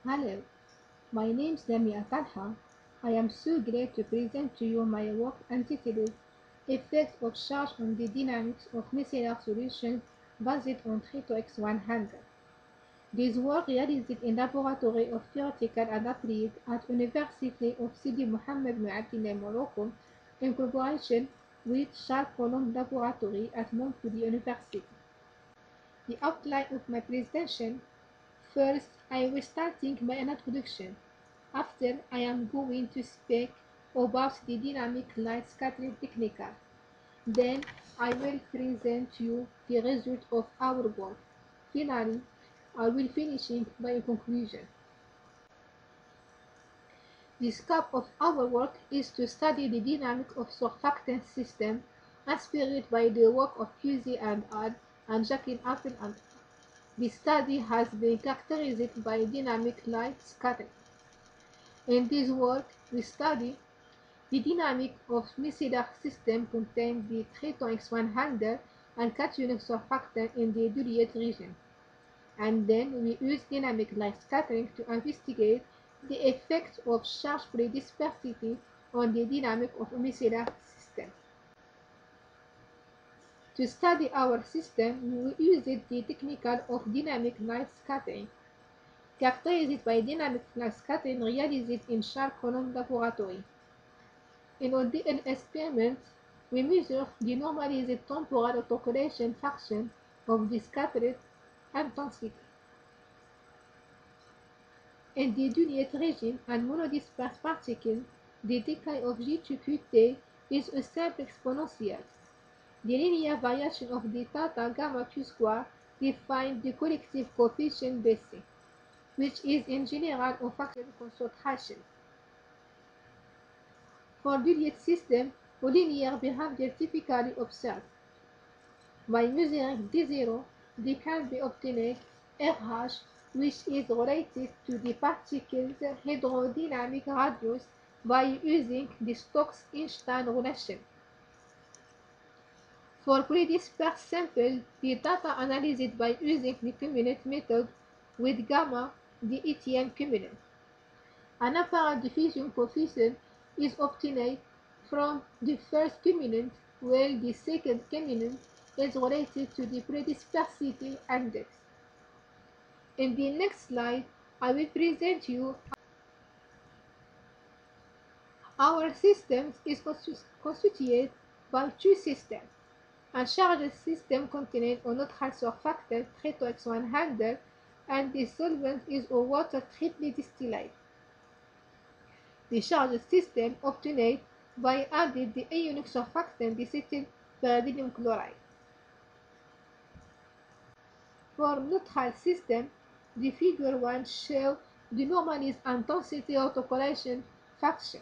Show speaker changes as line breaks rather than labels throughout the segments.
Hello, my name is Lamia Talha. I am so glad to present to you my work entitled Effects of Charge on the Dynamics of Micellar Solutions based on Trito-X100. This work realized in Laboratory of Theoretical and Applied at University of Sidi Mohammed Mu'addin Morocco in collaboration with Charles Coulomb Laboratory at Montpellier University. The outline of my presentation. First, I will starting by an introduction. After, I am going to speak about the dynamic light scattering technique. Then, I will present you the result of our work. Finally, I will finishing by a conclusion. The scope of our work is to study the dynamic of surfactant system inspired by the work of Pusey and Al and Jacqueline Apple and the study has been characterized by dynamic light scattering. In this work, we study the dynamic of micellar system containing the Triton X100 and cationic surfactant in the Juliet region. And then we use dynamic light scattering to investigate the effect of charge-free dispersity on the dynamic of a micellar system. To study our system, we used the technique of dynamic light scattering, characterized by dynamic light scattering realized in Charles Coulomb Laboratory. In our DL experiment, we measure the normalized temporal autocorrelation function of the scattered intensity. In the Juliet region and monodispersed particle, the decay of G2QT is a simple exponential. The linear variation of the theta gamma q square defines the collective coefficient Bc, which is in general a factor concentration. For Juliet system, a linear behavior typically observed. By measuring D0, they can be obtained RH, which is related to the particle's hydrodynamic radius by using the Stokes-Einstein relation. For pre-dispersed samples, the data analyzed by using the cumulate method with gamma, the ETM cumulate. An apparent diffusion coefficient is obtained from the first cumulate, while the second cumulate is related to the predispersity index. In the next slide, I will present you our system is constituted by two systems. A charged system containing a neutral surfactant Trito-X100 and the solvent is a water triply distillate. The charged system obtained by adding the ionic surfactant dicetyl pyridinium chloride. For neutral system, the figure 1 shows the normalized intensity autocorrelation function.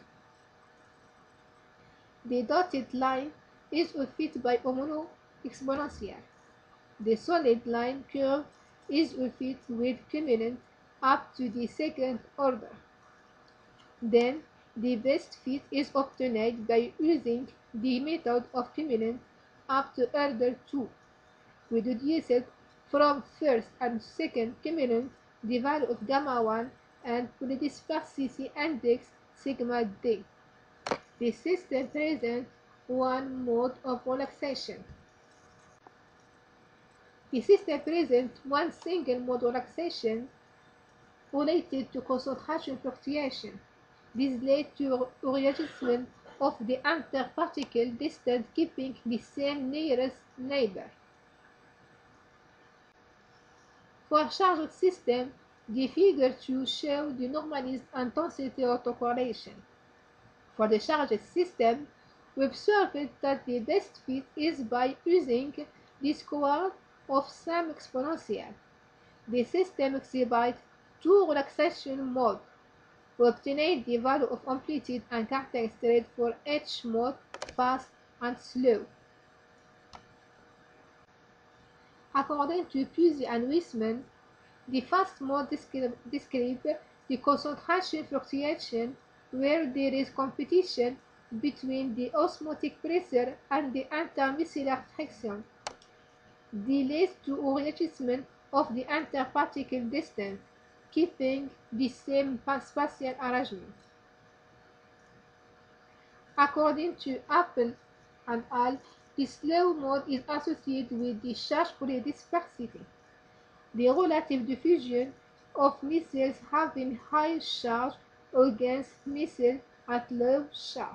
The dotted line is fit by a exponential. The solid line curve is fit with cumulant up to the second order. Then, the best fit is obtained by using the method of cumulant up to order 2. We deduced from first and second cumulant the value of gamma 1 and polydispersity index sigma d. The system presents one mode of relaxation. The system presents one single mode relaxation related to concentration fluctuation. This led to a readjustment of the interparticle distance keeping the same nearest neighbor. For charged system, the figure 2 shows the normalized intensity autocorrelation. For the charged system, we observed that the best fit is by using the square of some exponential. The system exhibits two relaxation modes. We obtain the value of amplitude and characteristics for each mode, fast and slow. According to Pusey and Weisman, the fast mode describes the concentration fluctuation where there is competition between the osmotic pressure and the intermicellar friction. This leads to a readjustment of the interparticle distance. keeping the same spatial arrangement. According to Apple and al., the slow mode is associated with the charge polydispersity, the relative diffusion of missiles having high charge against missiles at low charge.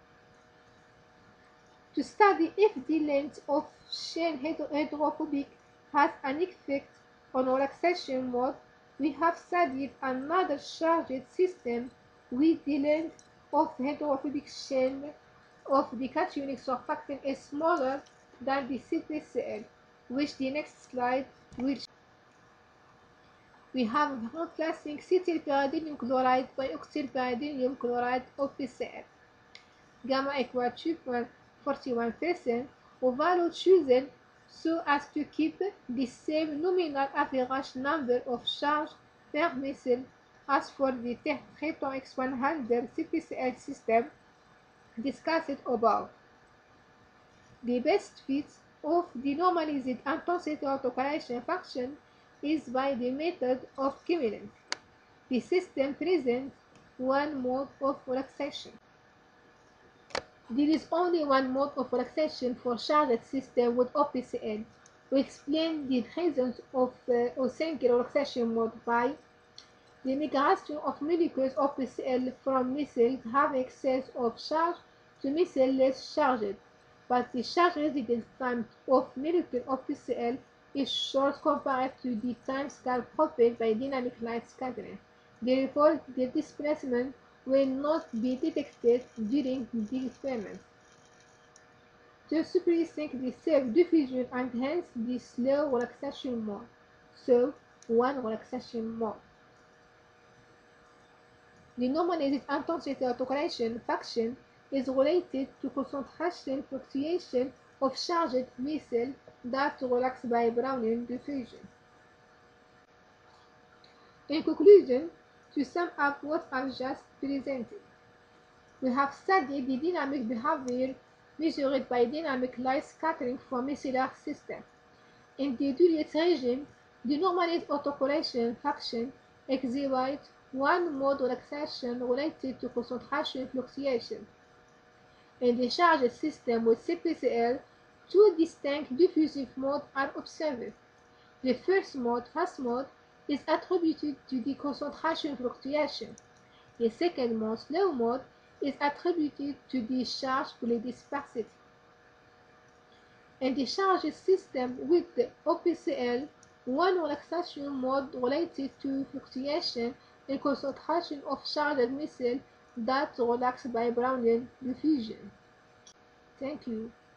To study if the length of chain hydrophobic has an effect on relaxation mode, we have studied another charged system with the length of hydrophobic chain of the cationic surfactant is smaller than the CPCl, which the next slide will show. We have replacing cetylpyridinium chloride by octylpyridinium chloride OPCl. Gamma equal 2.41%, or value chosen so as to keep the same nominal average number of charge per missile as for the Triton X100 CPCL system discussed above. The best fit of the normalized intensity autocorrelation function is by the method of Kimmelin. The system presents one mode of relaxation. There is only one mode of relaxation for charged system with OPCL. We explain the reasons of a single relaxation mode by the migration of molecules OPCL from missiles having excess of charge to missiles less charged, but the charge residence time of molecule OPCL is short compared to the time scale provided by dynamic light scattering. Therefore, the displacement will not be detected during the experiment. To suppressing the self-diffusion and hence the slow relaxation mode. So, one relaxation mode. The normalized intensity autocorrelation function is related to concentration fluctuation of charged missile that relax by Brownian diffusion. In conclusion, to sum up what I've just presented, we have studied the dynamic behavior measured by dynamic light scattering for micellar systems. In the Dirichlet regime, the normalized autocorrelation function exhibits one mode relaxation related to concentration fluctuation. In the charged system with CPCL, two distinct diffusive modes are observed. The first mode, fast mode, is attributed to the concentration fluctuation. The second mode, slow mode, is attributed to the charge polydispersity. In the charged system with the OPCL, one relaxation mode related to fluctuation in concentration of charged missile that relax by Brownian diffusion. Thank you.